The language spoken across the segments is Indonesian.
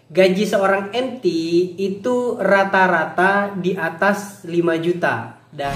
Gaji seorang MT itu rata-rata di atas 5 juta. Dan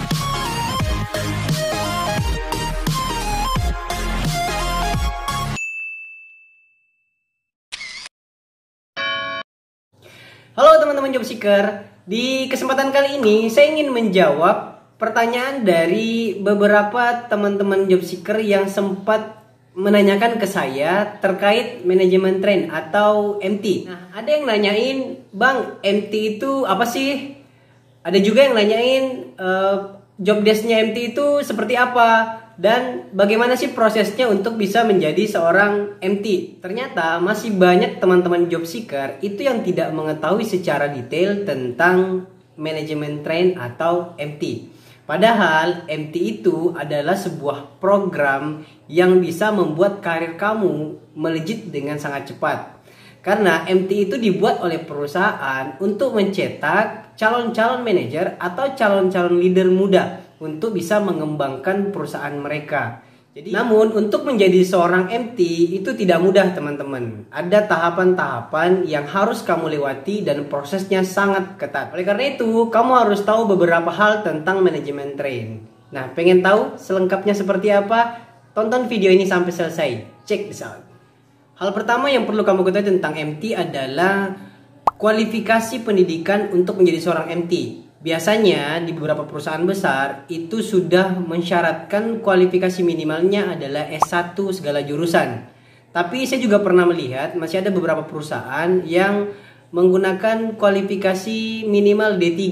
halo teman-teman job seeker, di kesempatan kali ini saya ingin menjawab pertanyaan dari beberapa teman-teman job seeker yang sempat menanyakan ke saya terkait manajemen train atau MT. Nah, ada yang nanyain, "Bang, MT itu apa sih?" Ada juga yang nanyain job desk-nya MT itu seperti apa dan bagaimana sih prosesnya untuk bisa menjadi seorang MT. Ternyata masih banyak teman-teman job seeker itu yang tidak mengetahui secara detail tentang manajemen train atau MT. Padahal MT itu adalah sebuah program yang bisa membuat karir kamu melejit dengan sangat cepat. Karena MT itu dibuat oleh perusahaan untuk mencetak calon-calon manajer atau calon-calon leader muda untuk bisa mengembangkan perusahaan mereka. Jadi, namun untuk menjadi seorang MT itu tidak mudah teman-teman. Ada tahapan-tahapan yang harus kamu lewati dan prosesnya sangat ketat. Oleh karena itu, kamu harus tahu beberapa hal tentang manajemen train. Nah, pengen tahu selengkapnya seperti apa? Tonton video ini sampai selesai. Check this out. Hal pertama yang perlu kamu ketahui tentang MT adalah kualifikasi pendidikan untuk menjadi seorang MT. Biasanya di beberapa perusahaan besar itu sudah mensyaratkan kualifikasi minimalnya adalah S1 segala jurusan. Tapi saya juga pernah melihat masih ada beberapa perusahaan yang menggunakan kualifikasi minimal D3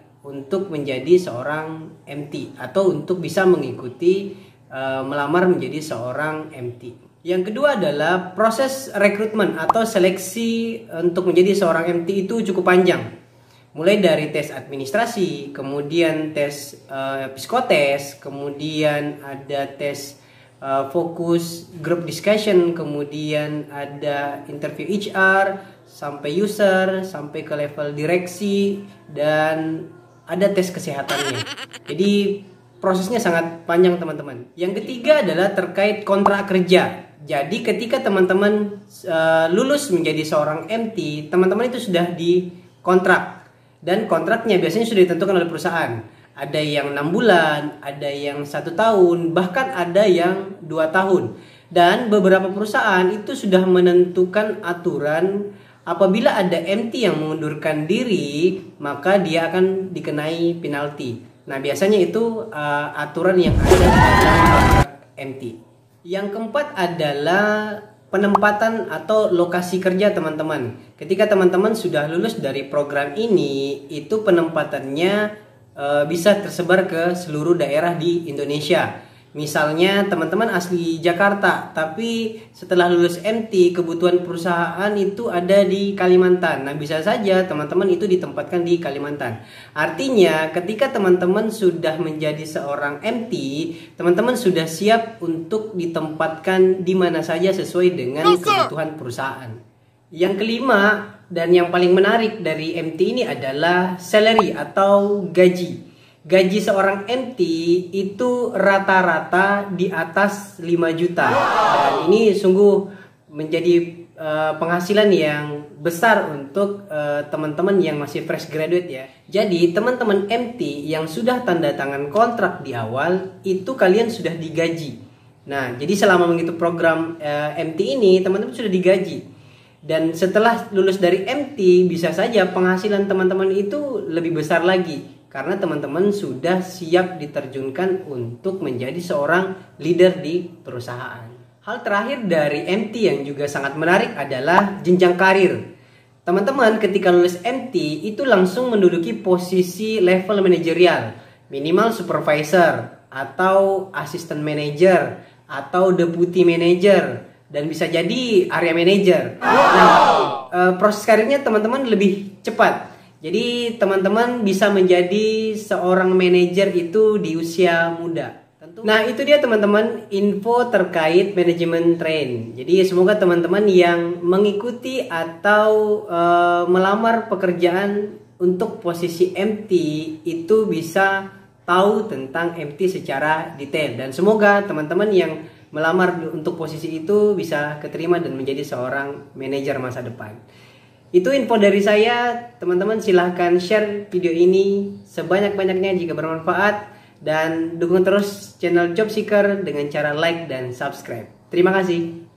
untuk menjadi seorang MT atau untuk bisa mengikuti melamar menjadi seorang MT. Yang kedua adalah proses rekrutmen atau seleksi untuk menjadi seorang MT itu cukup panjang. Mulai dari tes administrasi, kemudian tes psikotes, kemudian ada tes fokus group discussion, kemudian ada interview HR, sampai user, sampai ke level direksi, dan ada tes kesehatannya. Jadi prosesnya sangat panjang teman-teman. Yang ketiga adalah terkait kontrak kerja. Jadi ketika teman-teman lulus menjadi seorang MT, teman-teman itu sudah dikontrak. Dan kontraknya biasanya sudah ditentukan oleh perusahaan. Ada yang 6 bulan, ada yang 1 tahun, bahkan ada yang 2 tahun. Dan beberapa perusahaan itu sudah menentukan aturan apabila ada MT yang mengundurkan diri, maka dia akan dikenai penalti. Nah, biasanya itu aturan yang ada dalam kontrak MT. Yang keempat adalah penempatan atau lokasi kerja teman-teman. Ketika teman-teman sudah lulus dari program ini, itu penempatannya bisa tersebar ke seluruh daerah di Indonesia. Misalnya teman-teman asli Jakarta, tapi setelah lulus MT kebutuhan perusahaan itu ada di Kalimantan. Nah, bisa saja teman-teman itu ditempatkan di Kalimantan. Artinya ketika teman-teman sudah menjadi seorang MT, teman-teman sudah siap untuk ditempatkan di mana saja sesuai dengan kebutuhan perusahaan. Yang kelima dan yang paling menarik dari MT ini adalah salary atau gaji. Gaji seorang MT itu rata-rata di atas 5 juta. Dan ini sungguh menjadi penghasilan yang besar untuk teman-teman yang masih fresh graduate ya. Jadi teman-teman MT yang sudah tanda tangan kontrak di awal itu kalian sudah digaji. Nah, jadi selama mengikuti program MT ini teman-teman sudah digaji. Dan setelah lulus dari MT bisa saja penghasilan teman-teman itu lebih besar lagi. Karena teman-teman sudah siap diterjunkan untuk menjadi seorang leader di perusahaan. Hal terakhir dari MT yang juga sangat menarik adalah jenjang karir. Teman-teman ketika lulus MT itu langsung menduduki posisi level manajerial, minimal supervisor atau assistant manager atau deputy manager dan bisa jadi area manager. Nah, proses karirnya teman-teman lebih cepat. Jadi teman-teman bisa menjadi seorang manajer itu di usia muda. Nah, itu dia teman-teman info terkait manajemen train. Jadi semoga teman-teman yang mengikuti atau melamar pekerjaan untuk posisi MT itu bisa tahu tentang MT secara detail. Dan semoga teman-teman yang melamar untuk posisi itu bisa keterima dan menjadi seorang manajer masa depan. Itu info dari saya. Teman-teman silahkan share video ini sebanyak-banyaknya jika bermanfaat. Dan dukung terus channel Job Seeker dengan cara like dan subscribe. Terima kasih.